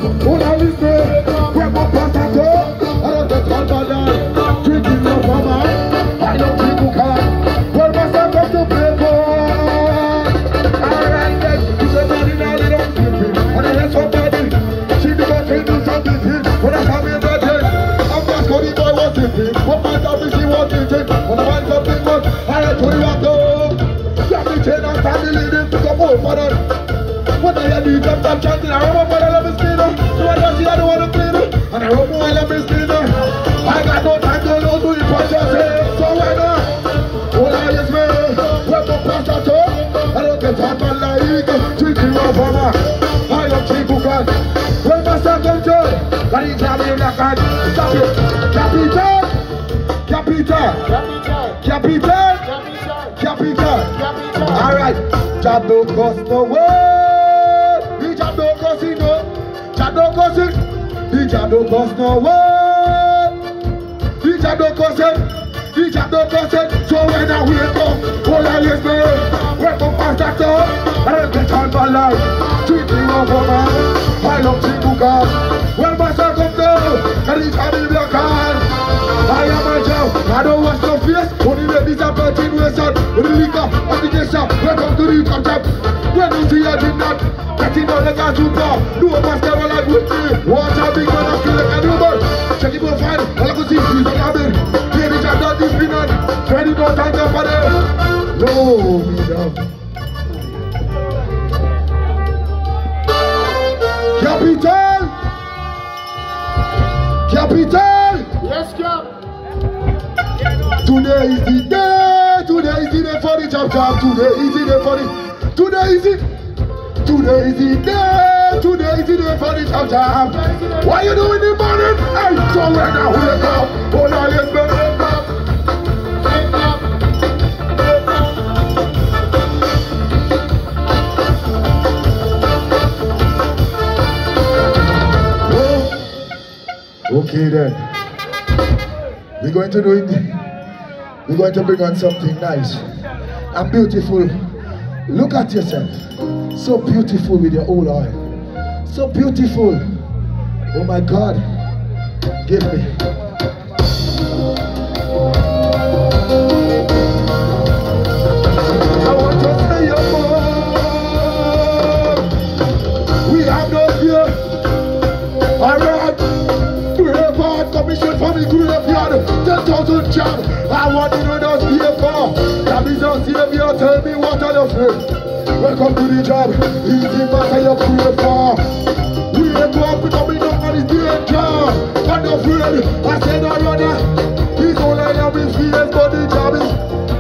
Hold on, listen. Grab up past that door. I don't get on my line. Drinking no mama. I don't think you can. Well, my son comes to play for. Alright, then. He's a man in all the don't sleep. And I let somebody. She do not take me something. When I come in the day, I'm just going to boy was sleeping. What my time is he was eating? When I find something good, I had to walk home. Grab the chain and family leading to come home for them. When I had the jab chanting, I remember I love his cleaner. So I don't see I don't want to clean her. And I remember I love his cleaner. I got no time to lose with what you say. So why not? All I is me. When the past at all, I don't get on my like. Drinking no mama. I don't drink cookan. When my son comes to, can he grab me in the hand? Stop it. Capital. Capital. Capital. Capital. Alright. Jab don't cost no word. The jab don't cost it no. Jab don't cost it. The jab don't cost no word. The jab don't cost it. The jab don't cost it. So when I wake up, all I listen. Wake up past that door. I don't get on my life. Treating of woman. I love Chibuka. When my son comes down, and he can be black hand. I am a job. I don't wash no face. Only the disappointing person. With the liquor, application. Welcome to the contact. When you see I did not. Getting on the gas super. No master alive with me. Watch how big man I feel like a new bird. Check it for fine. All I can see is a cabin. Baby Jack done this peanut. Ready no time for them. No, me down. Capital! Capital! Yes, Cap. Today is the day. Today is the day for the jab. Today is the day for the. Today is it. Today is the day. Today is the day for the jab. What you doing in the morning? Hey, so when I wake up, all I listen. Okay then, we're going to do it. We're going to bring on something nice and beautiful. Look at yourself, so beautiful with your old oil, so beautiful. Oh my God, give me. I want to say your more. We have no fear. All right. Braveheart commission from the graveyard. 10,000 jab. I want to know those here for. That is our savior. Tell me what are you afraid? Welcome to the job. Easy matter you pray for. We ain't go up becoming up on his danger. Not afraid. I said no runner. He's all I have is fears, but the job is.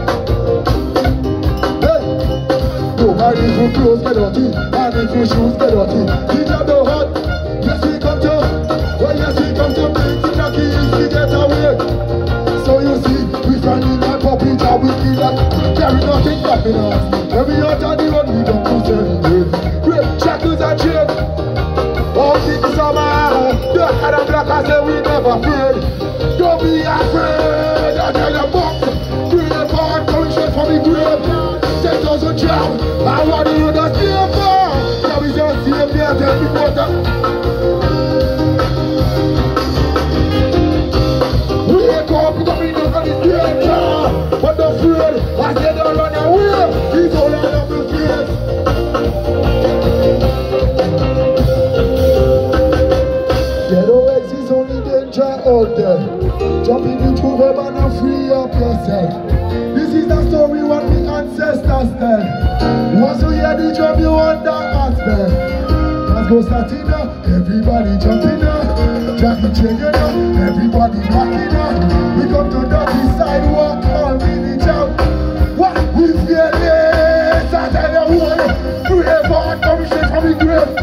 Hey. Nobody who clothes get dirty. And if your shoes get dirty. The job don't hurt. Yes, we come to. Well, yes, we come to make it lucky if we get away. So you see, we finding that puppy job, we feel like carry nothing back in us. Every out on the road, we don't lose anything. Great shackles and chains. All things summer. Black and black, I say we never afraid. Don't be afraid. I tell you, box. Braveheart coming straight from the grave. 10,000 jab. I want to know that stay for. Now we just see if they are telling me what coming up on the danger, but the afraid, I said don't run away, he's all out of the fears. There no exist only danger out there. Jump in the tube and free up yourself. This is the story what the ancestors tell. Once you hear the drum, you want that aspect. Let's go starting up, everybody jumping up, Jackie changing up, everybody knocking up. We come to dirty sidewalk, all mini jump. What we feel is I tell you what, Braveheart coming straight from the grave.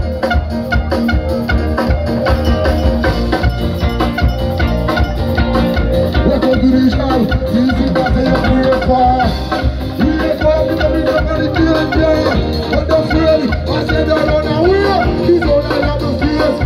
Welcome to the job, easy battle you Braveheart. We ain't going coming up on the danger, but the afraid, I said don't run away, he's all I have to face.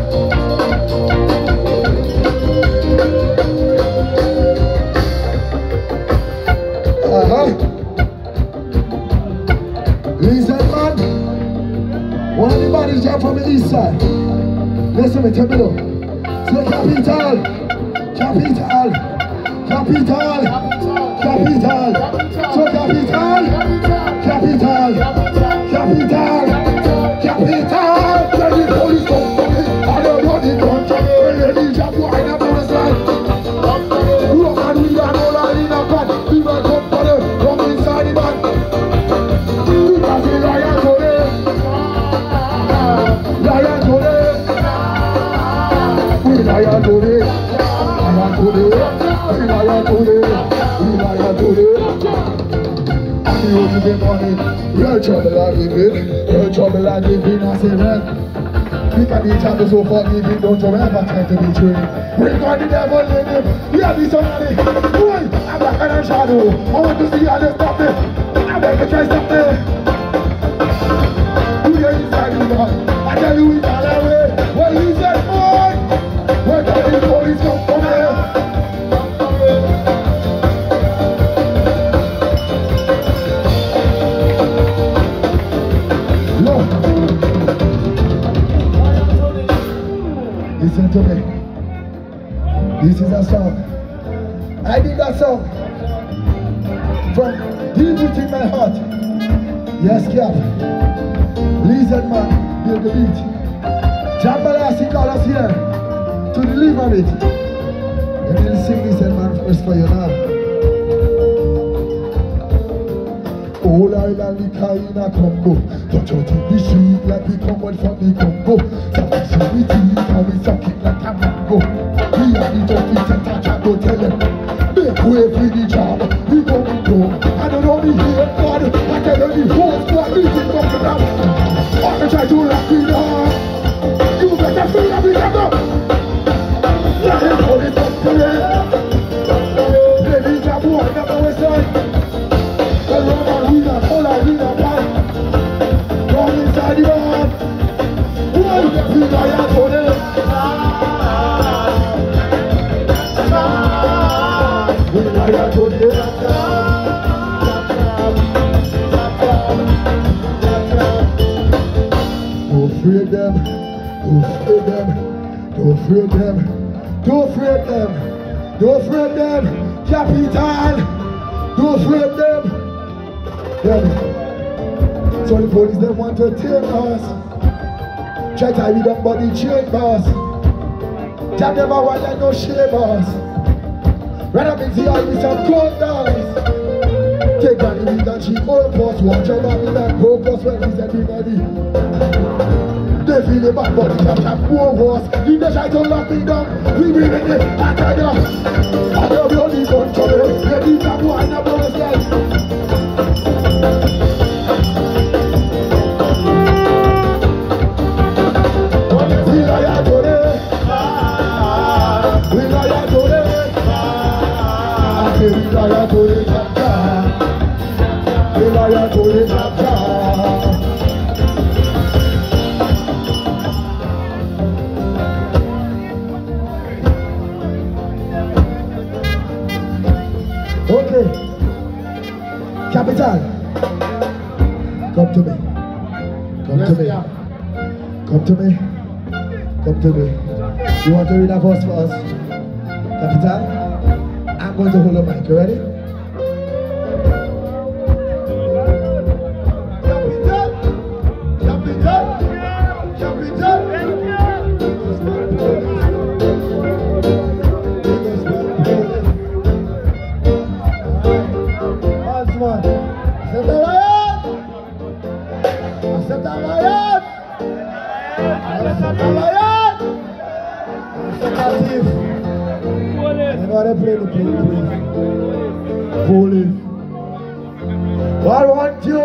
Listen, man. One of the bodies jump from the east side. Listen me, tell me though. Say capital, capital, capital, capital. So capital, capital, capital, capital. Tell the police come for me. I don't know the country. Any job you ain't about to slide. Rock and we are all out in a pan. People come for them, come inside the van. Because we lion today, lion today. We lion today, lion today, we lion today, we lion today. And you give me money, real trouble I give it, real trouble I give it, I say rent. We can be champions so far, giving, don't you ever try to be trained. We got the devil in him, we have this somebody. Boy, I'm black and shadow, I want to see how they stop me. I beg to try stop me. You get inside the man, I tell you we can't away. Well, you said, boy, where can the police come from here? Look, listen to me. This is a song. I did that song from deep within my heart. Yes, Cap. Lizard man, build the beat. Jambalasi call us here to deliver it. And then sing this and man first for your love. All island the Kaina combo. Touch out in the street like we come out from the Congo. Something so we teeth and we suck it like a mango. We are the toughest and touch and go tell them. Make way for the job, we go and go. I don't know me here, God. I tell them the whole squad meeting up and down. I try to lock it up. You better feel that we got up. Let him hold it up to me. Let me grab one number one side. The Roman we got all our winner back. Come inside the bar. One, we got your phone. We got your phone. Don't fear them, don't fear them, don't fear them, don't fear them, don't fear them, capital, don't fear them. Yeah. So the police they want to take us, try to tie me down body chain boss. Jab never want like no shame boss. Rather make the eye with some cold dogs. Take back the weed and cheap old boss. Watch out back with that focus when he's everybody. They feel the back body can't have more wars. If they try to lock me down, we bring it I tell you. I don't be only control. They need that one up on the side. We lion today. We lion today. I say we lion today, jabjab. We lion today, jabjab. Okay, capital, come to me, come to me, come to me, come to me. You want to read a verse for us? Capital, I'm going to hold the mic, you ready? Capital, capital, Police. I want you.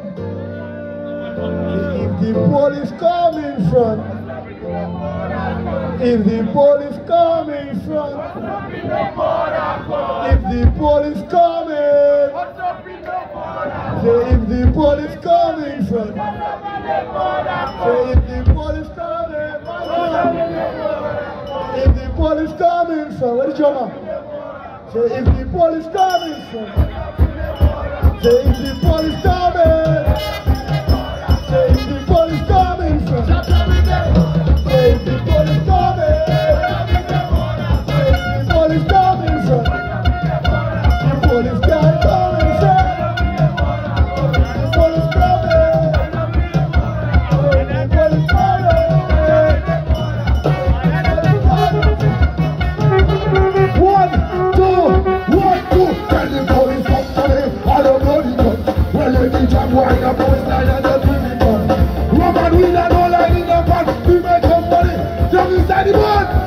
If the police come in front, if the police come in front, if the police come in, say if the police come in front, say if the police come in, if the police come in front, what is your name? Say if the police come in front, say if the police come in, say if the police come in front, say if the police the jam wine up our style and just bring it on. Rub and wheel and all I need a pan. We make some money. Jump inside the boat.